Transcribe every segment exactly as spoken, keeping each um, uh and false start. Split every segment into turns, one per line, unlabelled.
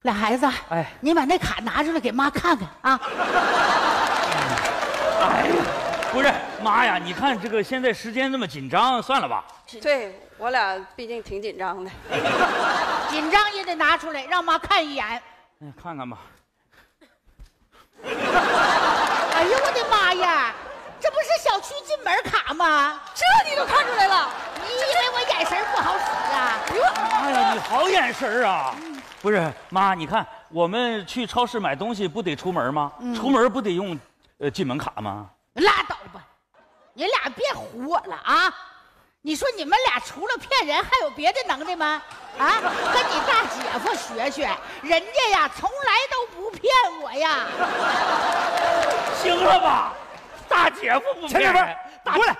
俩孩子，哎，你把那卡拿出来给妈看看啊！
哎呀，不是妈呀，你看这个现在时间这么紧张，算了吧。
对我俩毕竟挺紧张的，
紧张也得拿出来让妈看一眼。
哎，看看吧。
哎呦我的妈呀！这不是小区进门卡吗？
这你都看出来了？
你以为我眼神不好使啊？
哎呀，你好眼神啊！不是妈，你看我们去超市买东西不得出门吗？嗯、出门不得用呃进门卡吗？
拉倒吧，你俩别唬我了啊！你说你们俩除了骗人还有别的能耐吗？啊，跟你大姐夫学学，人家呀从来都不骗我呀。
行了吧？大姐夫不骗人，
过来！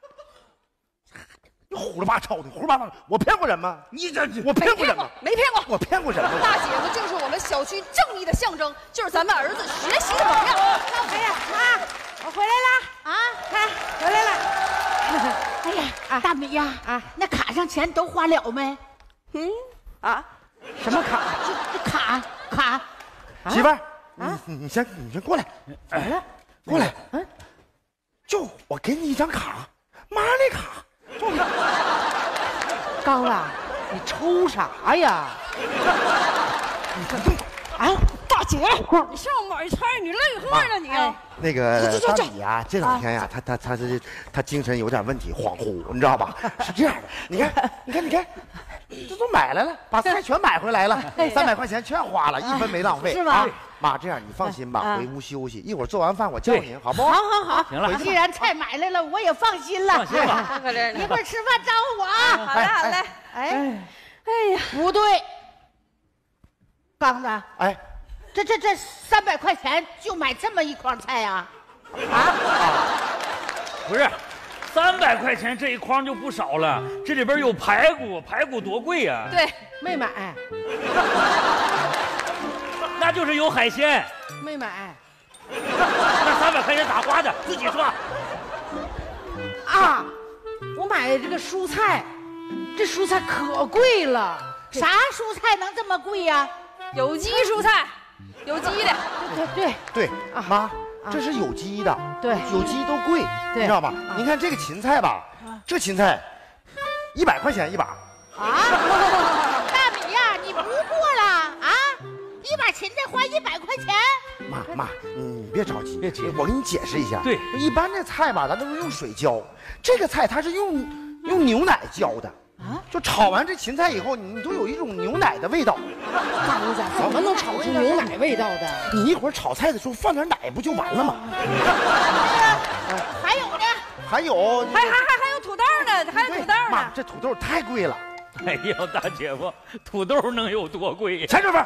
你胡说八道的，胡说八道！我骗过人吗？
你这
我骗过人吗？
没骗过，
我骗过人吗？
大姐夫就是我们小区正义的象征，就是咱们儿子学习的榜样。
哎呀，妈，我回来了啊！看，回来了。哎呀，啊、大米呀，啊，那卡上钱都花了没？
嗯，啊，
什么卡？这这卡卡。
媳妇儿，啊，你你先你先过来。
怎么了？
过来。嗯，就我给你一张卡，妈那卡。
刚啊，你抽啥呀？
你看这，
哎，大姐，
你上买菜，你累坏了你啊！
那个大米呀，这两天呀，他他他这他精神有点问题，恍惚，你知道吧？是这样的，你看，你看，你看，这都买来了，把菜全买回来了，三百块钱全花了，一分没浪费，
是吧？
妈，这样你放心吧，回屋休息，一会儿做完饭我叫您，好不？
好好好，
行了，
既然菜买来了，我也放心了。
放心吧，
一会儿吃饭招呼我啊。
好嘞，好嘞。
哎，
哎呀，
不对，刚子，
哎，
这这这三百块钱就买这么一筐菜呀？啊？
不是，三百块钱这一筐就不少了，这里边有排骨，排骨多贵呀？
对，
没买，
那就是有海鲜，
没买。
那三百块钱咋花的？自己说。
啊，我买这个蔬菜，这蔬菜可贵了。
啥蔬菜能这么贵呀？
有机蔬菜，有机的。
对对
对，妈，这是有机的，
对，
有机都贵，你知道吧？您看这个芹菜吧，这芹菜一百块钱一把。
啊，大米呀，你不过了啊？一把芹菜花一百块钱？
妈妈，你别着急，
别急，
我给你解释一下。
对，
一般这菜吧，咱都是用水浇，这个菜它是用用牛奶浇的。啊，就炒完这芹菜以后，你都有一种牛奶的味道。
刚子怎么能炒出牛奶味道的？
你一会儿炒菜的时候放点奶不就完了吗？
还有呢？
还有，
还还还还有土豆呢，还有土豆呢。
妈，这土豆太贵了。
哎呦，大姐夫，土豆能有多贵呀？
钱这份，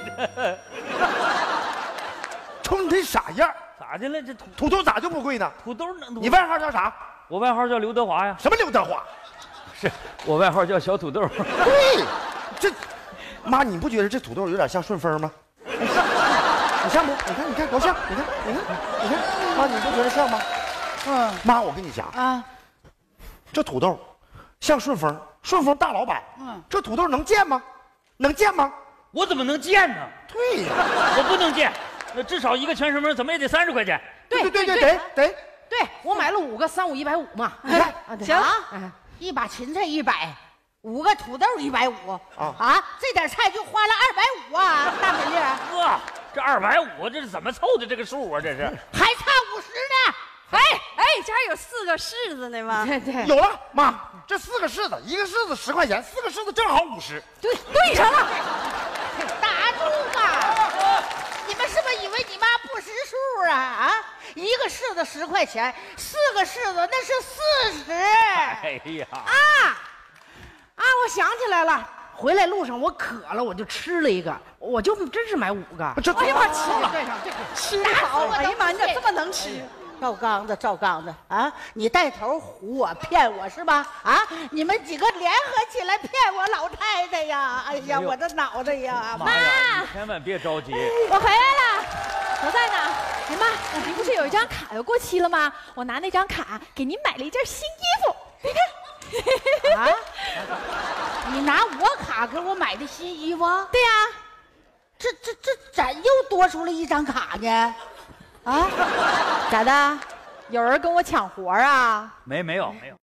瞅你这傻样，
咋的了？这土
土豆咋就不贵呢？
土豆能？
你外号叫啥？
我外号叫刘德华呀。
什么刘德华？
是我外号叫小土豆。
对，这妈，你不觉得这土豆有点像顺丰吗？你像不？你看，你看多像！你看，你看，你看，妈，你不觉得像吗？嗯，妈，我跟你讲啊，这土豆像顺丰，顺丰大老板，嗯，这土豆能见吗？能见吗？
我怎么能见呢？
对呀，
我不能见，那至少一个全熟门怎么也得三十块钱。
对对对对得得，
对我买了五个，三五一百五嘛。
你看，
行啊，一把芹菜一百，五个土豆一百五啊啊，这点菜就花了二百五啊，大美丽。
哇，这二百五这是怎么凑的这个数啊？这是
还差五十呢。
哎哎，这还有四个柿子呢吗？
对对，
有了，妈，这四个柿子，一个柿子十块钱，四个柿子正好五十。
对，对上了。打住吧！你们是不是以为你妈不识数啊？啊，一个柿子十块钱，四个柿子那是四十。
哎呀！
啊啊！我想起来了，回来路上我渴了，我就吃了一个，我就真是买五个。
这
哎呀妈，吃了，
对上这个
吃的好！哎呀妈，你咋这么能吃？
赵刚子，赵刚子啊！你带头唬我、骗我是吧？啊！你们几个联合起来骗我老太太呀！哎呀，我这脑袋呀！
妈呀，你千万别着急。
我回来了，我在呢。哎妈，您不是有一张卡要过期了吗？我拿那张卡给您买了一件新衣服，你看。
啊！你拿我卡给我买的新衣服？
对呀、啊。
这这这这咋又多出了一张卡呢？啊，
咋的？有人跟我抢活啊？
没没有没有。